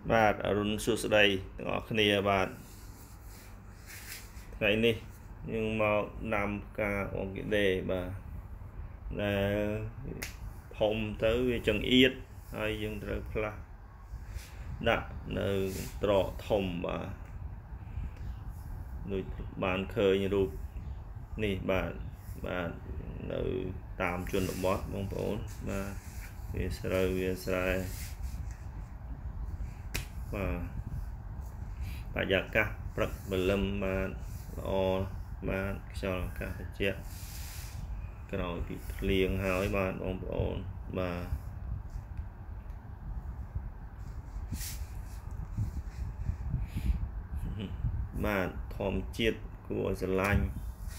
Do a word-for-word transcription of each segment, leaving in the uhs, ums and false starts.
បាទអរុនសួស្តីទាំងអស់គ្នាបាទថ្ងៃនេះយើងមកដាំផ្កាអង់គីដេបាទដែលធំទៅវាចង្អៀតហើយយើងត្រូវផ្លាស់ដាក់នៅត្រកធំបាទដូចបានឃើញរូបនេះបាទបាទនៅតាមជនបទបងប្អូនបាទវាស្រូវវាស្រែបាទបរិយាកាសព្រឹកព្រលឹមបាទល្អបាទខ្យល់អាកាសត្រជាក់ក្រោយពីភ្លៀងហើយបាទបងប្អូនបាទបាទធម្មជាតិគួរស្រឡាញ់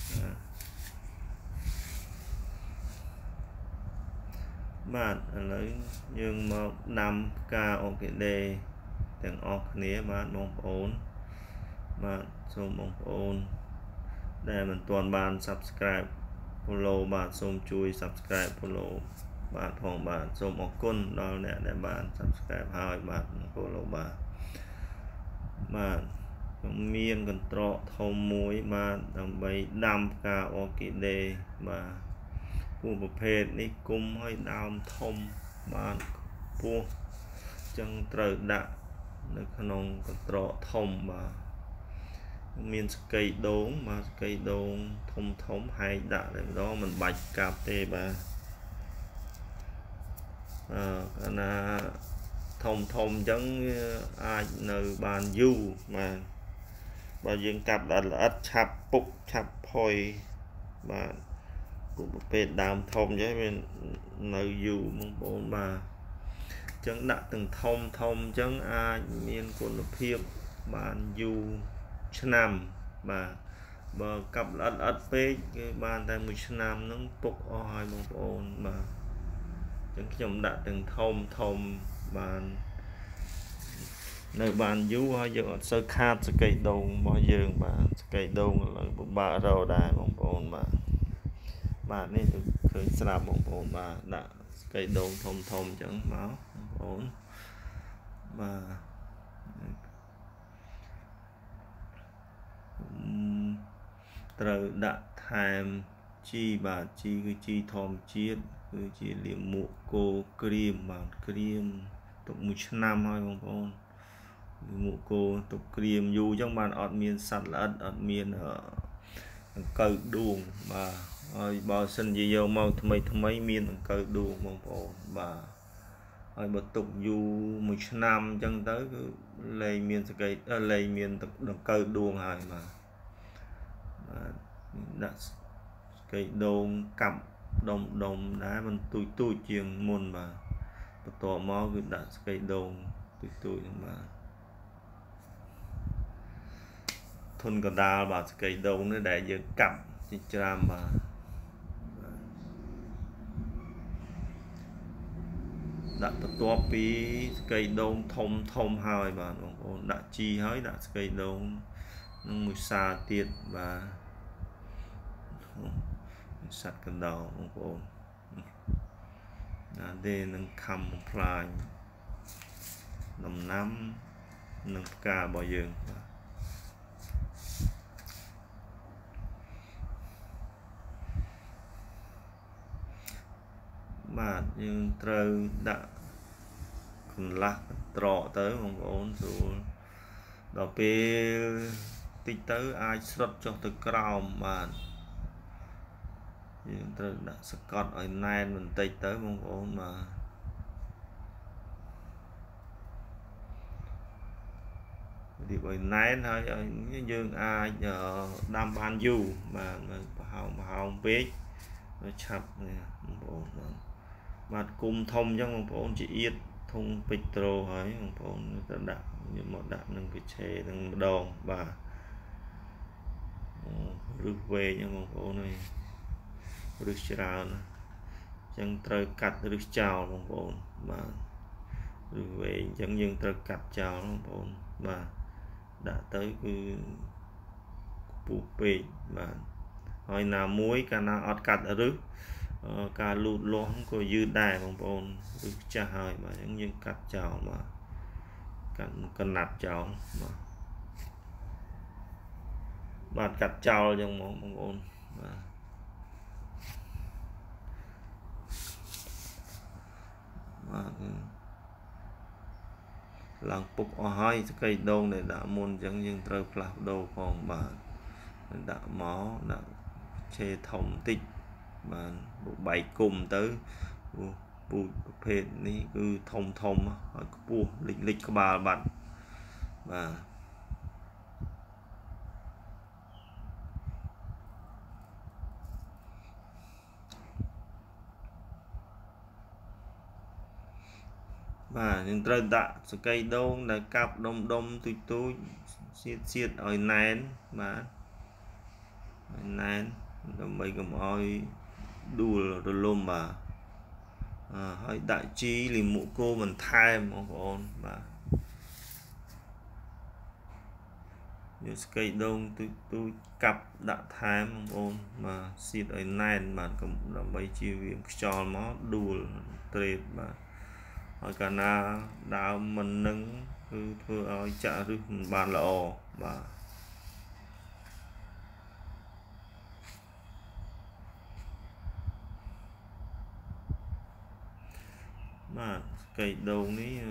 បាទឥឡូវយើងមកដាំផ្កាអង់គីដេទាំងអស់គ្នាបាទបងប្អូនបាទសូមបងប្អូនដែលមិនទាន់បាន Subscribe Follow បាទសូមជួយ Subscribe Follow បាទផងបាទសូមអរគុណដល់អ្នកដែលបាន Subscribe ហើយបាទ Follow បាទបាទខ្ញុំមានកន្ត្រកធំមួយបាទដើម្បីដាំផ្កាអង់គីដេបាទពូប្រភេទនេះគុំឲ្យដើមធំបាទពោះចឹងត្រូវដាក់នៅក្នុងកន្ត្រកធំបាទមានស្កៃដូងបាទស្កៃដូងធំធំហែកដាក់តែម្ដងមិនបាច់កាប់ទេបាទអឺកាលណាធំធំអញ្ចឹងអាចនៅបានយូរបាទបើយើងកាប់ល្អិតល្អិតឆាប់ពុកឆាប់ផុយបាទពួកប្រភេទដើមធំអញ្ចឹងវានៅយូរបងប្អូនបាទអញ្ចឹងដាក់ទាំងធំធំអញ្ចឹងអាចមានគុណភាពបានយូរឆ្នាំបាទបើកាប់ល្អិតល្អិតពេកគឺបានតែមួយឆ្នាំហ្នឹងពុកអស់ហើយបងប្អូនបាទអញ្ចឹងខ្ញុំដាក់ទាំងធំធំបាននៅបានយូរហើយយើងអត់សូវខាតសកៃដូងរបស់យើងបាទសកៃដូងឥឡូវពិបាករកដែរបងប្អូនបាទបាទនេះឃើញស្រាប់បងប្អូនបាទដាក់សកៃដូងធំធំអញ្ចឹងមកបងប្អូនបាទត្រូវដាក់ថែមជីបាទជីគឺជីធម្មជាតិគឺជាលាមកគោក្រៀមបាទក្រៀមទុកមួយឆ្នាំហើយបងប្អូនលាមកគោទុកក្រៀមយូរអញ្ចឹងបានអត់មានសត្វល្អិតអត់មានដង្កូវដួងបាទហើយបើសិនជាយកមកថ្មីថ្មីមានដង្កូវដួងបងប្អូនបាទហើយបើទុកយូរមួយឆ្នាំអញ្ចឹងទៅគឺលែងមានសកៃលែងមានដង្កូវដួងហើយបាទបាទដាក់ស្កៃដូងកាប់ដុំដុំដែរមិនទូចទូចជាងមុនបាទបន្ទាប់មកគឺដាក់ស្កៃដូងទូចទូចហ្នឹងបាទធុនកដាលបាទស្កៃដូងនេះដែលយើងកាប់ចិញ្ច្រាំបាទដាក់បន្ទាប់ពីស្កៃដូងធំធំហើយបាទបងប្អូនដាក់ជីហើយដាក់ស្កៃដូងនឹងមួយសាទៀតបាទសត្វកណ្ដោបងប្អូនណាទេនឹងខំបំផ្លាញដំណាំនិងផ្ការបស់យើងបាទបាទយើងត្រូវដាក់កន្លះត្រកទៅបងប្អូនស្រួលដល់ពេលតិចទៅអាចស្រុតចុះទៅក្រោមបាទយើងត្រូវដាក់សកត់ឲ្យណែនបន្តិចទៅបងប្អូនបាទទីឲ្យណែនហើយយើងអាចដាំបានយូរបាទប្រហោងប្រហោងពេកឆាប់នេះបងប្អូនបាទបាទគុំធំអញ្ចឹងបងប្អូនជាអៀតធុងពេជ្ត្រូហើយបងប្អូនទៅដាក់យកមកដាក់នឹងកញ្ឆេនឹងម្ដងបាទរឹសវែងបងប្អូនហើយរឹសច្រើនអញ្ចឹងត្រូវកាត់រឹសចោលបងប្អូនបាទរឹសវែងអញ្ចឹងយើងត្រូវកាត់ចោលបងប្អូនបាទដាក់ទៅគឺពុះពេកបាទហើយណាមួយកាលណាអត់កាត់រឹសការលូតលាស់ក៏យឺតដែរបងប្អូនរឹសចាស់ហើយបាទអញ្ចឹងយើងកាត់ចោលបាទ cần nạp cháu bạn cắt cháu trong mong mong ôn lần phục ở hai cây đông để đã môn chẳng nhưng trời là đồ còn bà đã máu đã chê thông tích mà bộ bảy cùng tới bụi phê ní cứ thông thông hỏi bùa lịch lịch của bà bạn và và những trời đã sự cây đông đã cặp đông đông tùy tôi xiết xiết ở nén mà nén mấy cầm oi đùa rồi luôn mà à, hỏi đại chi thì mụ cô mình thay một ôn mà như cây đông tôi tôi cặp đã thay một ôn mà xiết ở nén mà cũng là mấy chi việc cho nó đùa tuyệt mà hỏi cả na đào mình nâng cứ thưa ơi trả rước bàn lộ mà mà cây đầu ní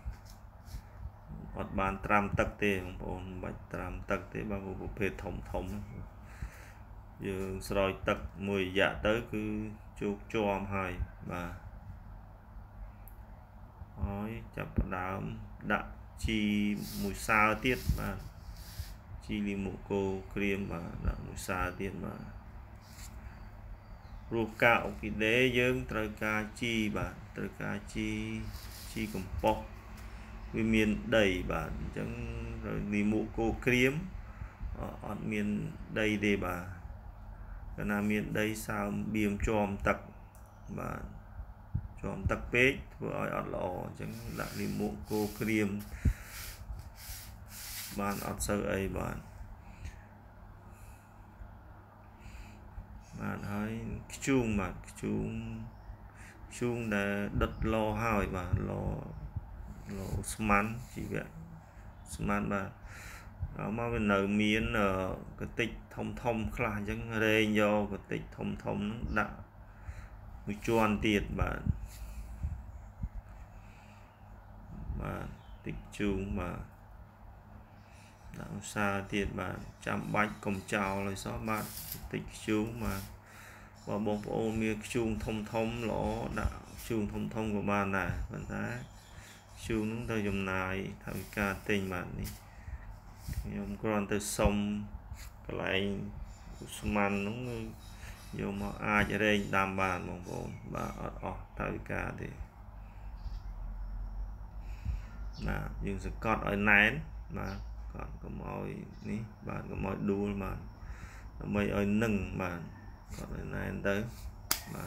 hoạt bàn trăm tắc tê ôn bạch trăm tắc tê bao gồm bộ phê thống thống giờ rồi tắc mười dạ tới cứ chụp cho hai mà nói chập đáo đã chi mùi sao tiết mà chi li mụ cô cream mà đã mùi sao tiết mà ruột cạo cái đế dương trời ca chi bạn trời ca chi chi cầm bọc vì miền đầy bạn chẳng rồi li mụ cô cream ở miền đây để bà cái nào miền đây sao biếm chòm tặc mà chọn tắc page vừa ở lò chẳng lại đi mua cô cream bạn ở sơ ấy bạn bạn hãy chuông mà chuông chuông để đất lo hỏi và lo lo smart chỉ vậy smart mà đó mà bên nợ miếng ở cái tích thông thông là chẳng rê do cái tích thông thông nó đã một chuan tiền bạn mà tích chung mà đằng xa tiền mà chăm bánh công chào lời xóa bạn tích chung mà và bóng ôm miếng chung thông thông lỗ đạo chung thông thông của bạn này vẫn thấy chung chúng ta dùng này tham ca tình bạn đi ông còn từ sông cái lại man nó vô mà ai cho đây đảm bàn bóng ôm và ở tham ca thì mà nhưng sẽ còn ở nén mà còn có mọi ní bạn có mọi đua mà mấy ở nâng mà còn ở nén tới mà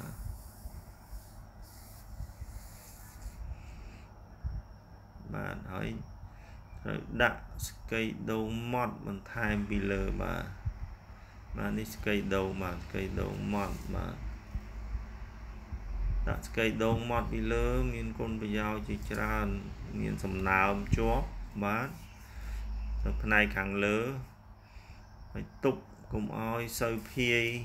bạn hỏi đã cây đầu mót bằng time below mà mà đi cây đầu mà cây đầu mót mà đã cây đầu mót below miền con bây giờ chỉ ra miền sầm nào chó bán từ này càng lớn phải tục cùng oi sơi pia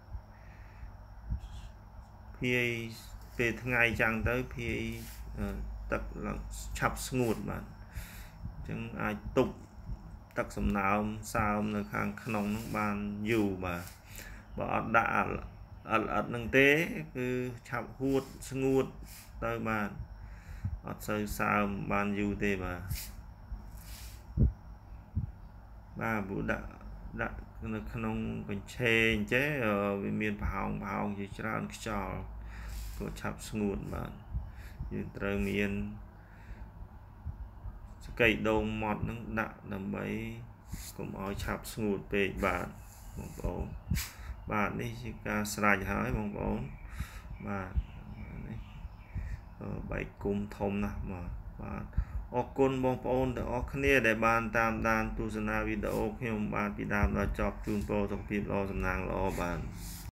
pia về ngày chẳng tới pia tập là chập ngụt mà chẳng ai tục tập sầm nào sao là khang nông nó ban dù mà bỏ đã ở ở nâng tế cứ chập hút ngụt tới mà ở sơi sao ban dù thế mà ba bữa đã đã nó không còn chê chế ở bên miền Hồng Hồng chỉ ra cho có chập ngụt mà như trời miền cây đầu mọt nó đã làm mấy cũng ở chập ngụt về bạn một bộ bạn đi chỉ ca sài hỏi một bộ mà bảy cung thông nào mà bạnออกคนบองปอนแต่ออกเนี่ยได้บานตามดานตูสนาวิดีโอเขียมบานปีดามเราจอบจูนโปรตกปีบรอสำนางรอบาน